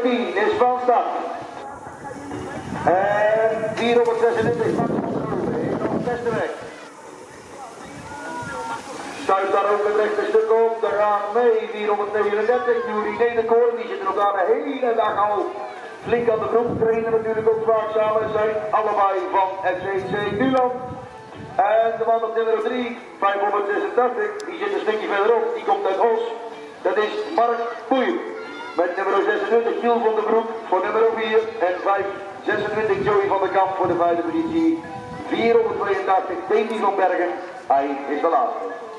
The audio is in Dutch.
410 is van start. En 426 is van de beste weg. Stuit daar ook het rechte stuk op, daar gaan mee 439, Jury Nederkoorn, die zitten elkaar de hele dag al flink aan de groep, trainen natuurlijk ook vaak samen, zijn allebei van FCC Nuland. En de man op nummer 3, 586, die zit een stukje verderop, die komt uit Os, dat is Mark Poeijer. Met nummer 26 Giel van de Broek voor nummer 4 en 526 Joey van der Kamp voor de 5e positie. 482 Demi van Bergen, hij is de laatste.